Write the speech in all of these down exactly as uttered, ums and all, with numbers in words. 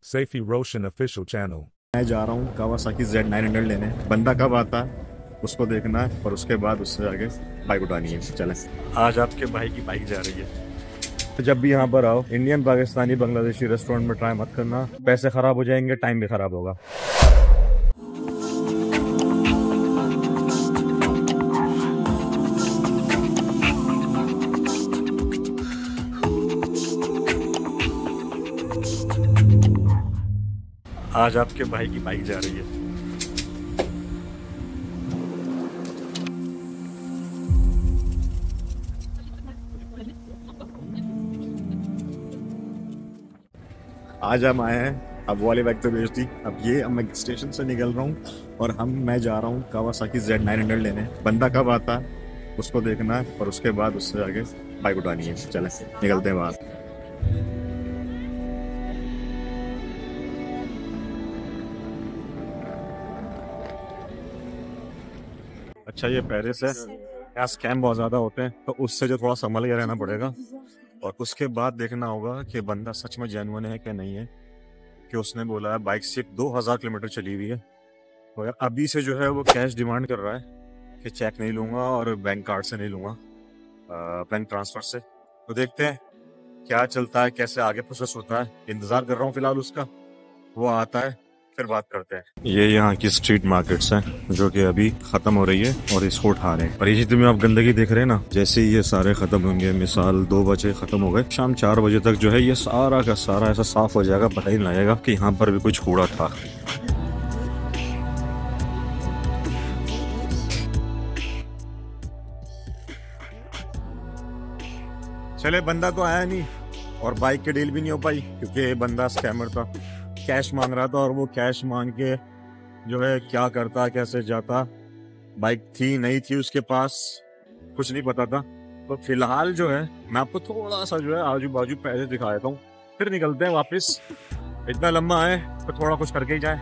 Safety Roshan official channel. मैं जा रहा हूँ कावासाकी ज़ेड नाइन हंड्रेड लेने। बंदा कब आता है उसको देखना है और उसके बाद उससे आगे बाइक उठानी है। चलें, आज आपके भाई की बाइक जा रही है। तो जब भी यहाँ पर आओ, इंडियन, पाकिस्तानी, बांग्लादेशी रेस्टोरेंट में ट्राई मत करना। पैसे खराब हो जाएंगे, टाइम भी खराब होगा। आज आपके भाई की बाइक जा रही है। आज हम आए हैं, अब वो वाली बाइक तो बेच दी। अब ये अब मैं स्टेशन से निकल रहा हूँ और हम मैं जा रहा हूँ कावासाकी ज़ेड नाइन हंड्रेड लेने। बंदा कब आता है उसको देखना है और उसके बाद उससे आगे बाइक उठानी है। चलें, निकलते हैं बाहर। अच्छा, ये पेरिस है, यहाँ स्कैम बहुत ज़्यादा होते हैं, तो उससे जो थोड़ा संभल के रहना पड़ेगा। और उसके बाद देखना होगा कि बंदा सच में जेन्युइन है कि नहीं है, कि उसने बोला है बाइक सिर्फ दो हज़ार किलोमीटर चली हुई है। तो अगर अभी से जो है वो कैश डिमांड कर रहा है कि चेक नहीं लूँगा और बैंक कार्ड से नहीं लूँगा, बैंक ट्रांसफ़र से, तो देखते हैं क्या चलता है, कैसे आगे प्रोसेस होता है। इंतज़ार कर रहा हूँ फ़िलहाल उसका, वो आता है फिर बात करते हैं। ये यहाँ की स्ट्रीट मार्केट्स हैं जो कि अभी खत्म हो रही है और इसको उठा रहे हैं। और ये जितने आप गंदगी देख रहे हैं ना, जैसे ही ये सारे खत्म होंगे, मिसाल दो बजे खत्म हो गए, शाम चार बजे तक जो है ये सारा का सारा ऐसा साफ हो जाएगा, पता ही नहीं लगेगा कि यहाँ पर भी कुछ कूड़ा था। चले, बंदा तो आया नहीं और बाइक की डील भी नहीं हो पाई क्योंकि बंदा स्कैमर था, कैश मांग रहा था। और वो कैश मांग के जो है क्या करता, कैसे जाता, बाइक थी नहीं थी उसके पास, कुछ नहीं पता था। तो फिलहाल जो है मैं आपको थोड़ा सा जो है आजू बाजू पैसे दिखा देता हूँ, फिर निकलते हैं वापस। इतना लंबा है तो थोड़ा कुछ करके ही जाए।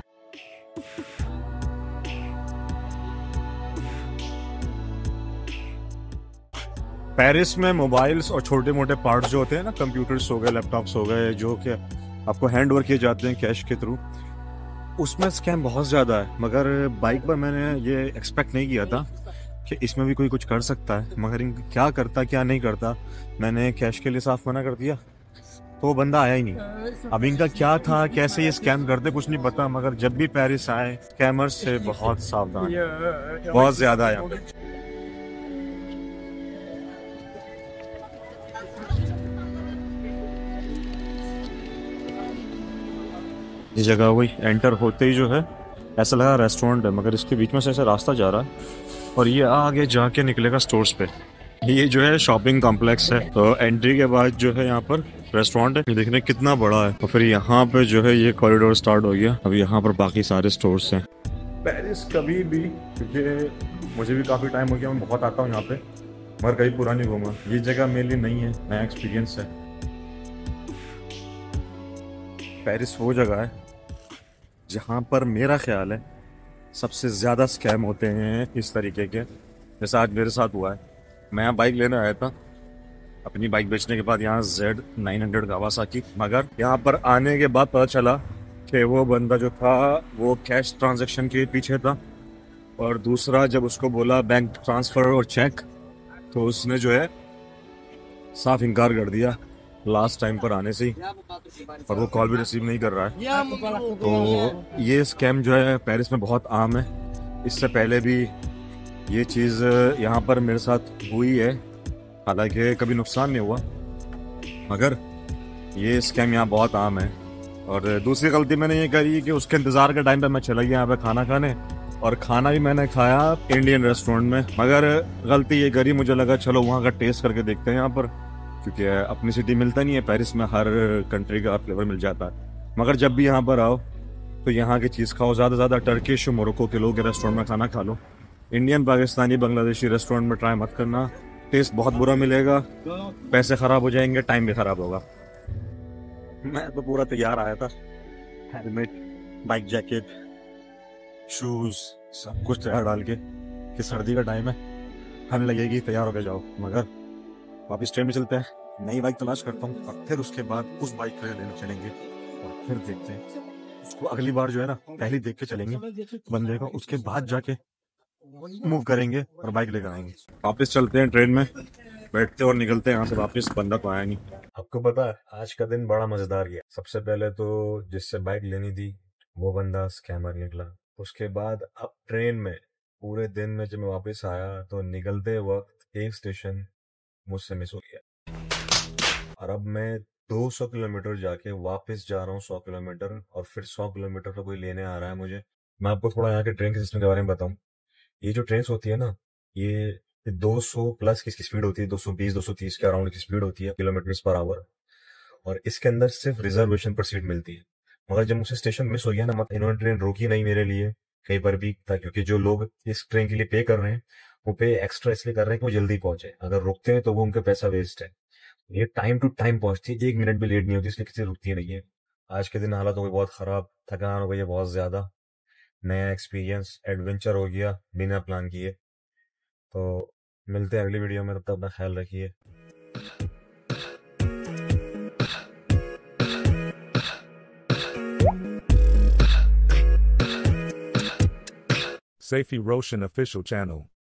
पेरिस में मोबाइल्स और छोटे मोटे पार्ट्स जो होते हैं ना, कंप्यूटर्स हो गए, लैपटॉप्स हो गए, जो कि आपको हैंड ओवर किए जाते हैं कैश के थ्रू, उसमें स्कैम बहुत ज़्यादा है। मगर बाइक पर मैंने ये एक्सपेक्ट नहीं किया था कि इसमें भी कोई कुछ कर सकता है। मगर इन क्या करता क्या नहीं करता, मैंने कैश के लिए साफ मना कर दिया तो वो बंदा आया ही नहीं। अब इनका क्या था, कैसे ये स्कैम करते, कुछ नहीं पता। मगर जब भी पेरिस आए, स्कैमर्स से बहुत सावधान, बहुत ज़्यादा यहाँ पे। ये जगह वही एंटर होते ही जो है ऐसा लगा रेस्टोरेंट है, मगर इसके बीच में से ऐसा रास्ता जा रहा है और ये आगे जाके निकलेगा स्टोर्स पे। ये जो है शॉपिंग कॉम्प्लेक्स है, तो एंट्री के बाद जो है यहाँ पर रेस्टोरेंट है। ये देखने कितना बड़ा है। और फिर यहाँ पे जो है ये कॉरिडोर स्टार्ट हो गया। अब यहाँ पर बाकी सारे स्टोर्स हैं। पेरिस कभी भी, क्योंकि मुझे भी काफ़ी टाइम हो गया, मैं बहुत आता हूँ यहाँ पे, मगर कहीं पूरा नहीं घूमा। ये जगह मेरे लिए नहीं है, नया एक्सपीरियंस है। पेरिस वो जगह है जहाँ पर मेरा ख्याल है सबसे ज़्यादा स्कैम होते हैं इस तरीके के, जैसा आज मेरे साथ हुआ है। मैं यहाँ बाइक लेने आया था अपनी बाइक बेचने के बाद, यहाँ ज़ेड नाइन हंड्रेड कावासाकी। मगर यहाँ पर आने के बाद पता चला कि वो बंदा जो था वो कैश ट्रांजैक्शन के पीछे था, और दूसरा जब उसको बोला बैंक ट्रांसफ़र और चेक, तो उसने जो है साफ इनकार कर दिया लास्ट टाइम पर आने से ही, और वो कॉल भी रिसीव नहीं कर रहा है। तो ये स्कैम जो है पेरिस में बहुत आम है। इससे पहले भी ये चीज़ यहाँ पर मेरे साथ हुई है, हालांकि कभी नुकसान नहीं हुआ, मगर ये स्कैम यहाँ बहुत आम है। और दूसरी गलती मैंने ये करी कि उसके इंतज़ार के टाइम पे मैं चला गया यहाँ पे खाना खाने, और खाना भी मैंने खाया इंडियन रेस्टोरेंट में। मगर गलती ये करी, मुझे लगा चलो वहाँ का टेस्ट करके देखते हैं यहाँ पर, क्योंकि अपनी सिटी मिलता नहीं है, पेरिस में हर कंट्री का फ्लेवर मिल जाता है। मगर जब भी यहाँ पर आओ तो यहाँ की चीज़ खाओ, ज़्यादा ज़्यादा टर्किश मोरक्को के लोग के रेस्टोरेंट में खाना खा लो। इंडियन, पाकिस्तानी, बांग्लादेशी रेस्टोरेंट में ट्राई मत करना, टेस्ट बहुत बुरा मिलेगा, पैसे ख़राब हो जाएंगे, टाइम भी ख़राब होगा। मैं तो पूरा तैयार आया था, हेलमेट, बाइक जैकेट, शूज़, सब कुछ तैयार डाल के कि सर्दी का टाइम है, ठंड लगेगी, तैयार होकर जाओ। मगर वापस ट्रेन में चलते हैं, नई बाइक तलाश करता हूँ और फिर उसके बाद उस बाइक को लेने चलेंगे और फिर देखते हैं उसको। अगली बार जो है ना पहले देख के चलेंगे बंदे को, उसके बाद जाके मूव करेंगे और बाइक लेकर आएंगे। वापस चलते हैं ट्रेन में, बैठते और निकलते हैं यहाँ से वापस। बंदा तो आया नहीं। आपको पता है आज का दिन बड़ा मजेदार गया। सबसे पहले तो जिससे बाइक लेनी थी वो बंदा स्कैमर निकला। उसके बाद अब ट्रेन में पूरे दिन में जब मैं वापस आया तो निकलते वक्त एक स्टेशन मुझसे मिस हो गया, और अब मैं दो सौ किलोमीटर जाके वापस जा रहा हूँ सौ किलोमीटर, और फिर सौ किलोमीटर का कोई लेने आ रहा है मुझे। मैं आपको थोड़ा यहाँ के ट्रेन के सिस्टम के बारे में बताऊं। ये जो ट्रेन होती है ना, ये दो सौ प्लस की स्पीड होती है, दो सौ बीस दो सौ तीस के अराउंड की स्पीड होती है किलोमीटर पर आवर, और इसके अंदर सिर्फ रिजर्वेशन पर सीट मिलती है। मगर जब मुझसे स्टेशन मिस हो गया ना, मतलब इन्होंने ट्रेन रोकी नहीं मेरे लिए कहीं पर भी था, क्योंकि जो लोग इस ट्रेन के लिए पे कर रहे हैं वो पे एक्स्ट्रा इसलिए कर रहे हैं कि वो जल्दी पहुंचे। अगर रुकते हैं तो वो उनका पैसा वेस्ट है। ये टाइम टू टाइम पहुंचती है, एक मिनट भी लेट नहीं होती, इसलिए किसी रुकती नहीं है। आज के दिन हालत हो गई बहुत खराब, थकान हो गई है बहुत ज्यादा। नया एक्सपीरियंस एडवेंचर हो गया बिना प्लान किए। तो मिलते हैं अगली वीडियो में, तब तक अपना ख्याल रखिए। Safety Roshan official channel.